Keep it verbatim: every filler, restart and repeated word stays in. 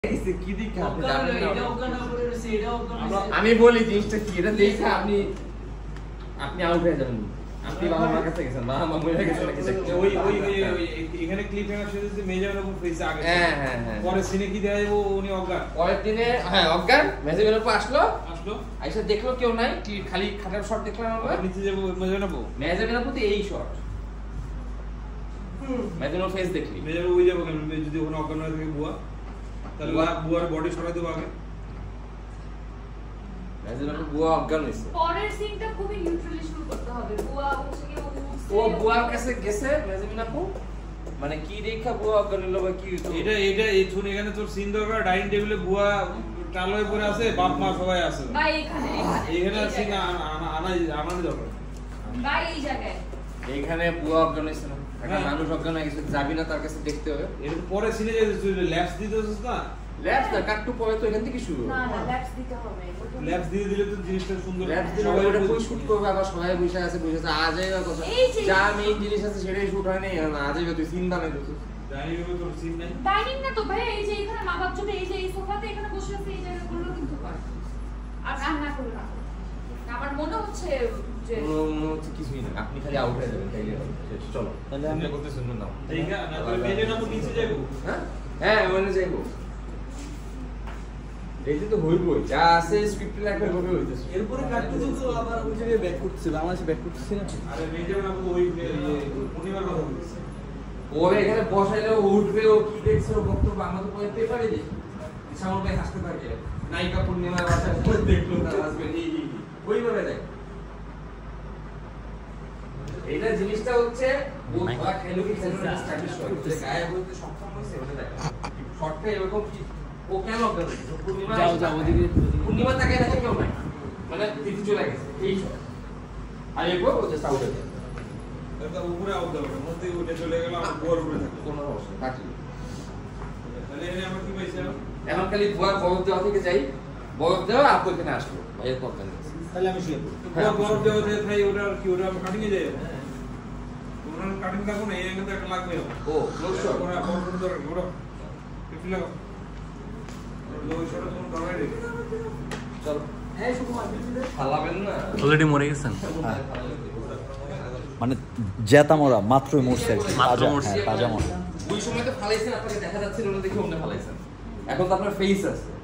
আমি বলি জিনিসটা কি, এটা দেখে আপনি আপনি আউট হয়ে যাবেন। আপনি বাবা মার কাছে গেছেন, বাবা মা বলে গেছেন নাকি ওই ওই এখানে ক্লিপ হ্যাঙ্গার শুধু মেজার উপর ফেসে আগে। হ্যাঁ হ্যাঁ হ্যাঁ। পরে সিনে কি দেখায় ও উনি অজ্ঞান। পরের দিনে হ্যাঁ অজ্ঞান, মেজাজের উপর আসলো আসলো আইসা দেখলো কেউ নাই, খালি খাটার শট দেখলাম আমরা। নিচে যাবো মেজার নাবো, মেজাজের উপর এই শট হুম মেজাজের ফেস দেখলি, মেজার ওই যাবো কেন যদি ওখানে অজ্ঞান হয়ে থাকে বুয়া, তাহলে বুয়ার বডি সরাই দেবো আগে। মেজাজের বুয়া অজ্ঞান হইছে, পরের সিনটা খুবই নিউট্রালি শুরু করতে হবে। বুয়া হচ্ছে কি ও বুয়ার কাছে গেছে মেজামিন আপু, মানে কি দেখা বুয়া অজ্ঞান হলো বা কি হইতো। এটা এটা এই শুন, এখানে তোর সিন দরকার, ডাইনিং টেবিলে বুয়া টাল হয়ে পড়ে আছে, বাপ মা সবাই আছে ভাই এখানে এখানে সিন আনা আনা আনানি দরকার ভাই এই জায়গায়। এইখানে বুয়া অজ্ঞান হইছে না, একটা মানুষ অজ্ঞান হয়ে গেছে, যাবি না তার কাছে দেখতে হবে। এর পরে সিনে যে তুই ল্যাপস দিতেছিস না, ল্যাপস না কাটটু পরে তো এখান থেকে শুরু। না না ল্যাপস দিতে হবে, ল্যাপস দিয়ে দিলে তো জিনিসটা সুন্দর। ল্যাপস দিলে ওটা কই শুট করবে, আবার সবাই বসে আছে বসে আছে আজই কথা যা মেইন জিনিস আছে সেটাই শুট হয় নাই, আজই তুই সিন বানাই দিছিস। ডাইনিং রুমে তোর সিন নাই, ডাইনিং না তো ভাই, এই যে এখানে মা বাপ জন্য এই যে এই সোফাতে এখানে বসে আছে, এই জায়গা গুলো কিন্তু পারে আর রান্না করে না। আমার মনে হচ্ছে যে মনে হচ্ছে কিছুই না, আপনি খালি আউট হয়ে যাবেন তাইলে হবে। চলো তাহলে আমরা করতে শুনুন না, ঠিক আছে না তো মেজে না নিচে যাবো। হ্যাঁ হ্যাঁ ওখানে যাইবো, এইটা তো হইবই, যা আছে স্ক্রিপ্টে লাগবে হবে হইতেছে। এরপরে কাটতে তো আবার ওই জায়গায় ব্যাক করতেছে, বাংলাদেশে ব্যাক করতেছে না। আরে মেজে না ওই পরিবার কথা বলছে, ওরে এখানে বসাইলে উঠবে, ও কি দেখছে ও বক্তব্য আমরা তো পরে পেপারে দিই, সামনে ভাই হাসতে থাকে, নায়িকা পূর্ণিমার বাসায় পড়ে দেখলো তার হাজবেন্ড এই এই ওইভাবে দেখ। এইটা জিনিসটা হচ্ছে ও ধরা খেলো কি খেলো না স্টাইলিশ হয়, যে গায়ে বলতে সক্ষম হইছে ওটা দেখ। শর্টটা এরকম কি ও কেন করে পূর্ণিমা যাও যাও ওদিকে, পূর্ণিমা তাকে দেখে কেউ নাই, মানে দিদি চলে গেছে এই শট। আর এরপর ও জাস্ট আউট হয়ে যায়, এটা উপরে আউট দাও, মধ্যে উঠে চলে গেল আর গোল উপরে থাকে কোনো অবস্থা থাকি। তাহলে এখানে আমরা কি পাইছি এখন খালি বুয়া বরফ দেওয়া থেকে যাই, বরফ দেওয়া আপু এখানে আসলো ভাইয়ের কথা নেই। তাহলে আমি শুয়ে পড়ব বরফ দেওয়া থেকে তাই ওটা আর কি ওটা কাটিং এ যায়, ওটা কাটিং থাকো না, এই অ্যাঙ্গেল তো একটা লাগবে। ও ক্লোজ শট ওরা বরফ সুন্দর ওরা কি লাগো ওই শটটা তুমি ধরাই দে। চলো এই শুধু মারবিলে ফালাবেন না, অলরেডি মরে গেছেন, মানে জেতা মরা মাত্রই মরছে, মাত্র মরছে, তাজা মরা। ওই সময় তো ফালাইছেন, আপনাকে দেখা যাচ্ছে না দেখে অন্য ফালাইছেন, এখন তো আপনার ফেস আছে।